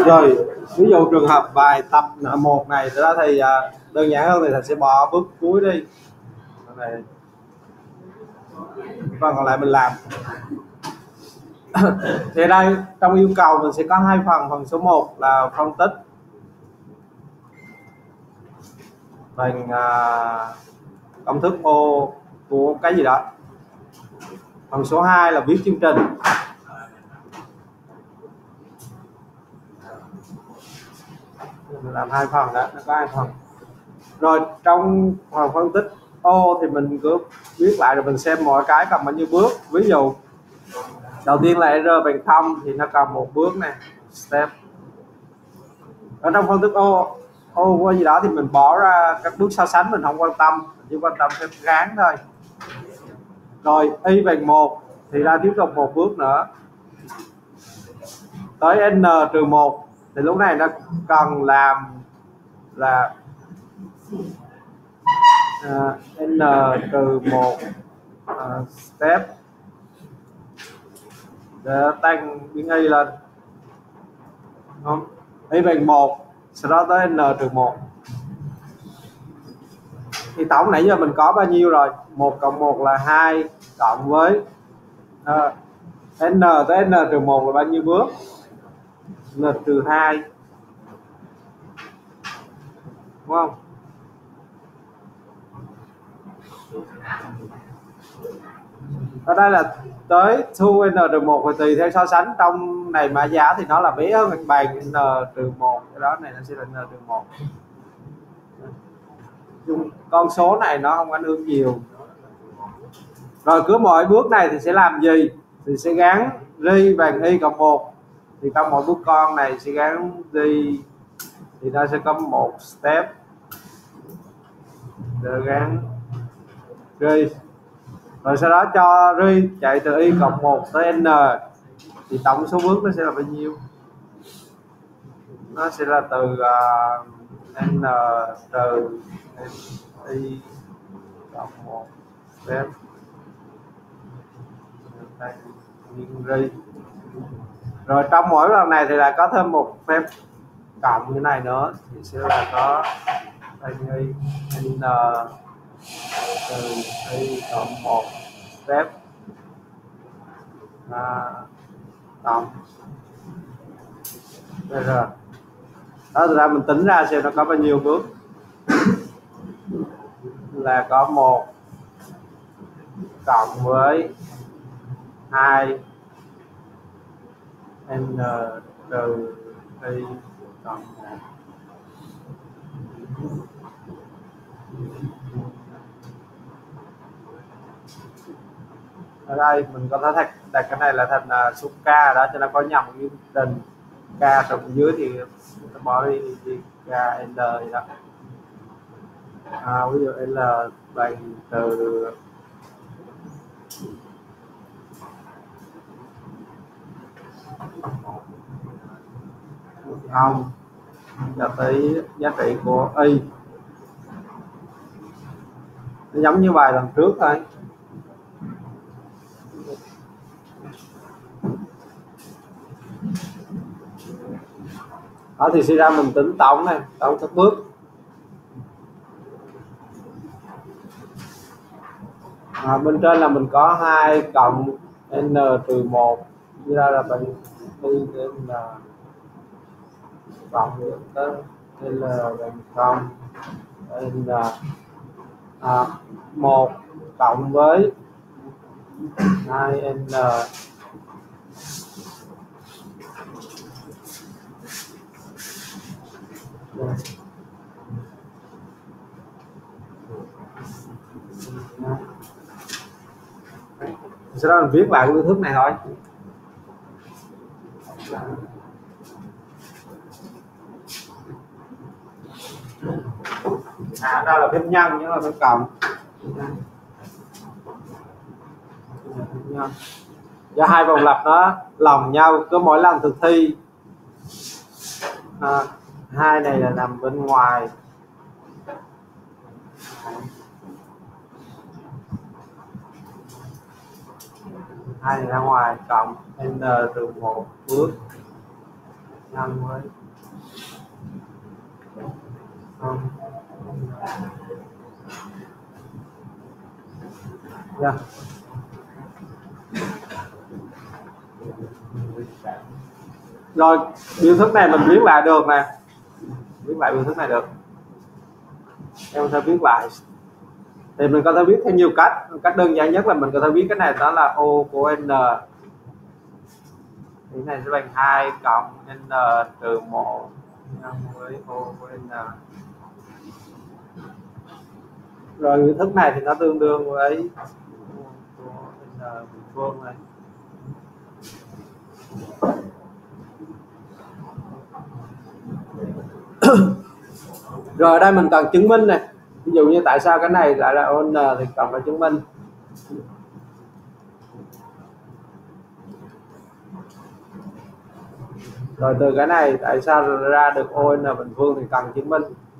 Rồi ví dụ trường hợp bài tập 1 này đó thì đơn giản hơn thì thầy sẽ bỏ bước cuối đi này. Phần còn lại mình làm. Thì đây trong yêu cầu mình sẽ có hai phần số 1 là phân tích bằng công thức O của cái gì đó, phần số 2 là viết chương trình. Mình làm hai phần đó, nó có hai phần. Rồi trong phần phân tích O thì mình cứ viết lại rồi mình xem mọi cái cần bao nhiêu bước. Ví dụ đầu tiên là R bằng 0 thì nó cần một bước này, step. Ở trong phân tích O của gì đó thì mình bỏ ra các bước so sánh, mình không quan tâm, mình chỉ quan tâm cái gán thôi. Rồi Y bằng 1 thì ra tiếp tục một bước nữa tới N-1 thì lúc này nó cần làm là N-1 step để tăng biến Y lên, không? Y bằng 1 sau đó tới N-1 thì tổng nãy giờ mình có bao nhiêu rồi? 1 cộng 1 là 2 cộng với N tới N-1 là bao nhiêu bước? N-2, đúng không? Ở đây là tới thu N-1 thì tùy theo so sánh, trong này mã giá thì nó là bé hơn bằng N-1, cái đó này nó sẽ là N-1. Con số này nó không ảnh hưởng nhiều. Rồi cứ mỗi bước này thì sẽ làm gì? Thì sẽ gắn ri bằng Y cộng 1 thì trong mỗi bước con này sẽ gắn ri thì nó sẽ có một step để gắn ri. Rồi sau đó cho ri chạy từ Y cộng 1 tới N thì tổng số bước nó sẽ là bao nhiêu? Nó sẽ là từ N trừ Y cộng 1 step ri. Rồi trong mỗi lần này thì lại có thêm một phép cộng như này nữa thì sẽ là có Y N trừ Y cộng 1 step cộng đây rồi. Đó từ ra mình tính ra xem nó có bao nhiêu bước, là có 1 cộng với 2 N trừ Y cộng 1. Ở đây mình có thể đặt cái này là thành số k đó cho nó có nhầm với định k trong dưới thì mình bỏ đi k L gì đó. Ví dụ L bằng từ không cho tới giá trị của Y. Nó giống như bài lần trước thôi. Đó thì suy ra mình tính tổng này, tổng các bước. Bên trên là mình có 2 cộng N trừ 1 như ra là bằng Y N cộng tới L bằng 0 N 1 cộng với 2N sau đó mình viết lại cái thước này thôi. Đây là phép nhân nhưng mà phép cộng. Do hai vòng lặp nó lòng nhau, cứ mỗi lần thực thi hai này là nằm bên ngoài, hai này ra ngoài cộng N trừ 1 bước nhân với yeah. Rồi biểu thức này mình viết lại được nè, viết lại biểu thức này được, em có thể viết lại thì mình có thể viết theo nhiều cách đơn giản nhất là mình có thể viết cái này, đó là O của N thì này sẽ bằng 2 cộng N trừ 1 nhân với O của N. Rồi biểu thức này thì nó tương đương với O của N bình phương này. Rồi ở đây mình cần chứng minh này, ví dụ như tại sao cái này lại là ON thì cần phải chứng minh. Rồi từ cái này tại sao ra được ON bình phương thì cần chứng minh.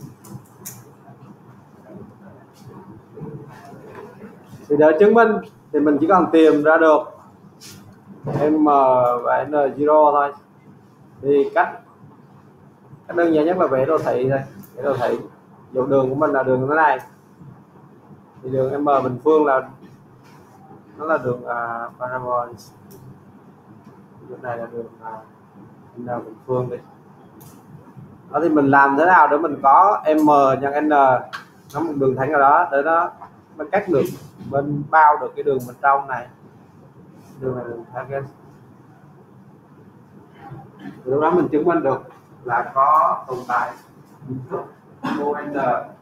Thì để chứng minh thì mình chỉ cần tìm ra được M và N0 thôi. Thì cách đơn giản nhất là vẽ đồ thị thôi, vẽ đồ thị. Dụ đường của mình là đường thế này, thì đường M bình phương là nó là đường parabol. Đường này là đường N bình phương đi. Đó thì mình làm thế nào để mình có M nhân N nó một đường thẳng nào đó để nó cắt được bên bao được cái đường bên trong này, đường này đường target. Lúc đó mình chứng minh được là có tồn tại biểu thức ON.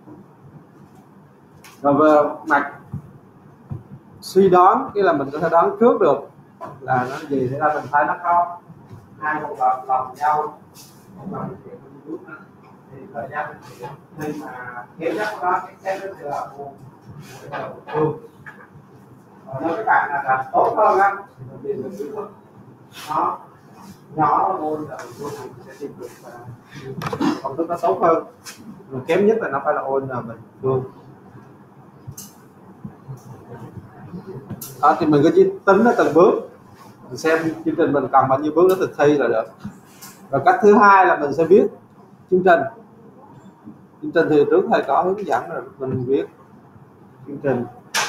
Rồi về mặt suy đoán, cái là mình có thể đoán trước được là nó gì, thế là mình thấy nó có hai một lần bằng nhau, thì thời gian khi mà kéo nhất đó cái xét nó là nếu các bạn là tốt hơn á thì mình tìm được biểu thức nó nhỏ môn là mình sẽ tìm được công thức nó tốt hơn. Mà kém nhất là nó phải là ôn là mình luôn. Đó thì mình cứ chỉ tính nó từng bước, mình xem chương trình mình cần bao nhiêu bước đó thực thi là được. Rồi cách thứ hai là mình sẽ viết chương trình. Chương trình thì trước thầy có hướng dẫn rồi, mình viết chương trình.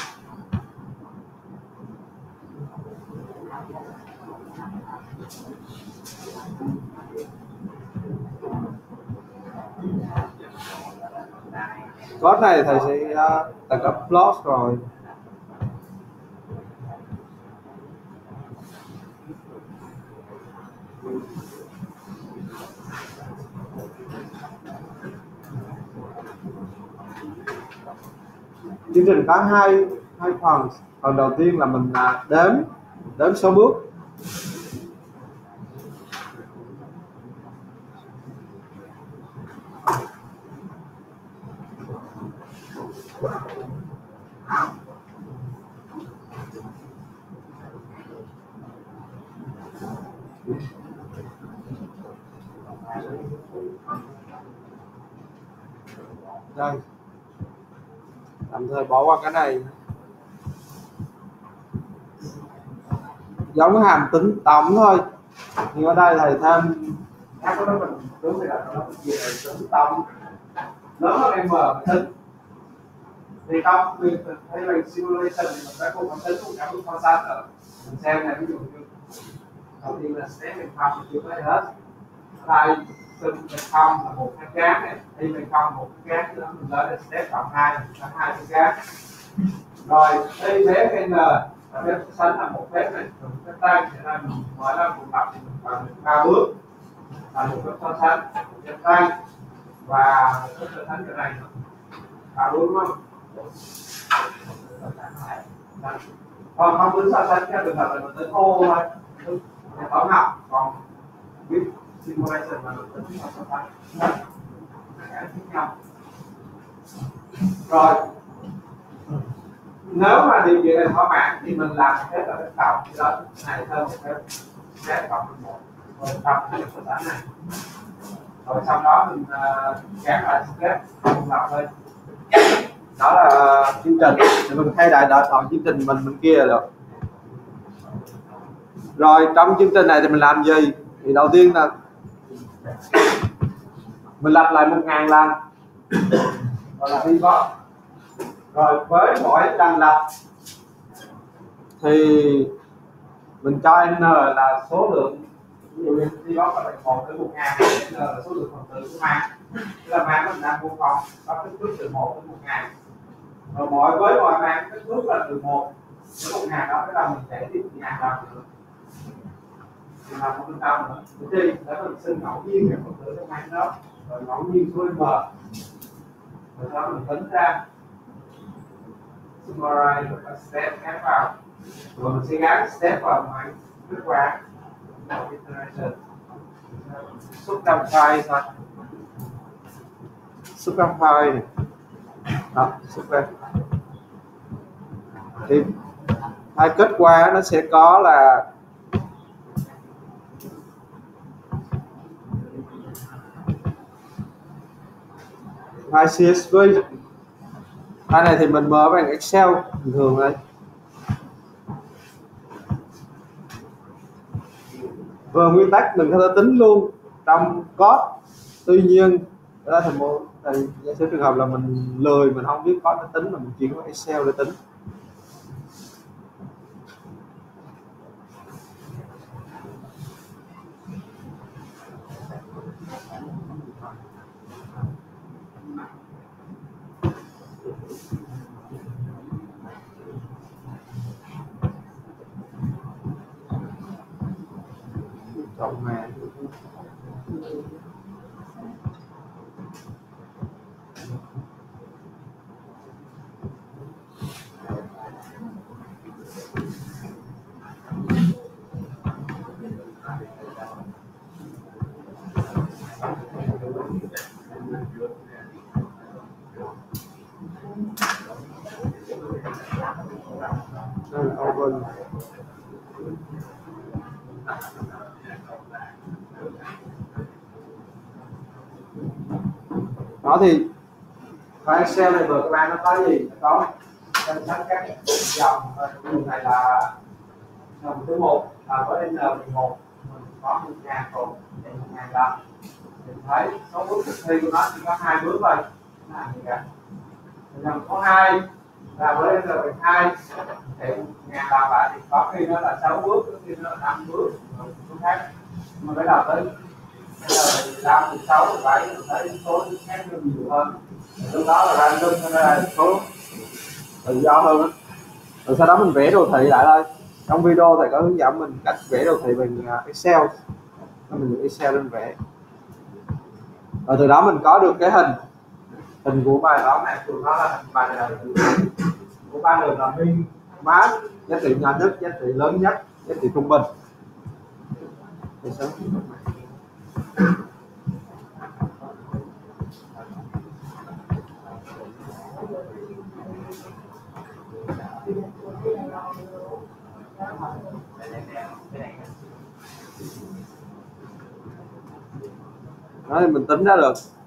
Code này thầy sẽ thầy có plot rồi. Chương trình có hai phần. Phần đầu tiên là mình đếm số bước. Đây, tạm thời bỏ qua cái này. Giống hàm tính tổng thôi, nhưng ở đây thầy thêm các cái đó mình trước thì là nó về tính tổng lớn hơn M tính. Thì không, vì thấy là simulation thì mình phải cùng cảm tính cùng cả bước so sánh rồi. Mình xem này, ví dụ như đầu tiên là step mình không chưa thấy hết. Đây sinh mình không là một cái cán này, y mình không một cái cán nữa, mình lên step cộng 2 cái cán. Rồi y phép n phép sánh là một phép này, cái tay thì là mình mở ra một tập thì mình cần 3 bước là một phép so sánh một cái tay và một phép so sánh cái này 3 bước đúng không? Còn không tính so sánh theo trường hợp là mình tính ô thôi, để toán học, còn viết simulation là mình tính so sánh cái khác nhau. Rồi nếu mà điều kiện này thỏa mãn thì mình làm một phép là phép cộng, thì đó này thêm một phép cộng 1 rồi tập cái so sánh này, rồi sau đó mình gắn lại phép cộng lập lên. Đó là chương trình, thì mình thay đại chọn chương trình mình bên kia là được. Rồi trong chương trình này thì mình làm gì? Thì đầu tiên là Mình lặp lại 1000 lần gọi là pivot. Rồi với mỗi lần lặp thì mình cho n là số lượng, ví dụ như pivot là 1 tới 1000, n là số lượng phần tử của mang, tức là mang mình đang vuông vòng có kích thước từ 1 đến 1000. Rồi với mọi mang kích thước là từ 1 đến 1000 đó, tức là mình sẽ tiếp 1000 lần nữa. Thì làm một tâm nữa. Thì để mình xin ngẫu nhiên các phần tử trong mang đó, rồi ngẫu nhiên số m. Rồi sau đó mình tính ra summarize và step ghép vào. Rồi mình sẽ gắn step vào máy kết quả iteration. Xuất trong file thôi. Xuất trong file này. Đó, xuất ra. Thì hai kết quả nó sẽ có là file CSV. File này thì mình mở bằng Excel bình thường đấy. Và nguyên tắc mình có thể tính luôn trong code. Tuy nhiên đó thì giả sử trường hợp là mình lười, mình không biết code để tính, mà mình chuyển qua Excel để tính. Cộng mà open. Đó thì file Excel này vừa các bạn nó có gì? Nó có danh sách các dòng. Dòng này là dòng thứ 1 là với N11 mình có 1000 cột để 1000 lần. Mình thấy số bước thực thi của nó chỉ có 2 bước thôi. Là gì cả. Dòng số 2 là với N12 thì 1000 lần lại thì có khi nó là 6 bước, có khi nó là 5 bước, số khác. Mà cái đầu tới N15, 16, 17 mình thấy số khác nó nhiều hơn. Lúc đó là random, nó ra số tự do hơn đó. Rồi sau đó mình vẽ đồ thị lại thôi. Trong video thầy có hướng dẫn mình cách vẽ đồ thị bằng Excel. Mình dùng Excel lên vẽ. Rồi từ đó mình có được cái hình của bài toán này. Tụi nó là hình bài này của ba đường là min, max, giá trị nhỏ nhất, giá trị lớn nhất, giá trị trung bình. Đó thì mình tính ra được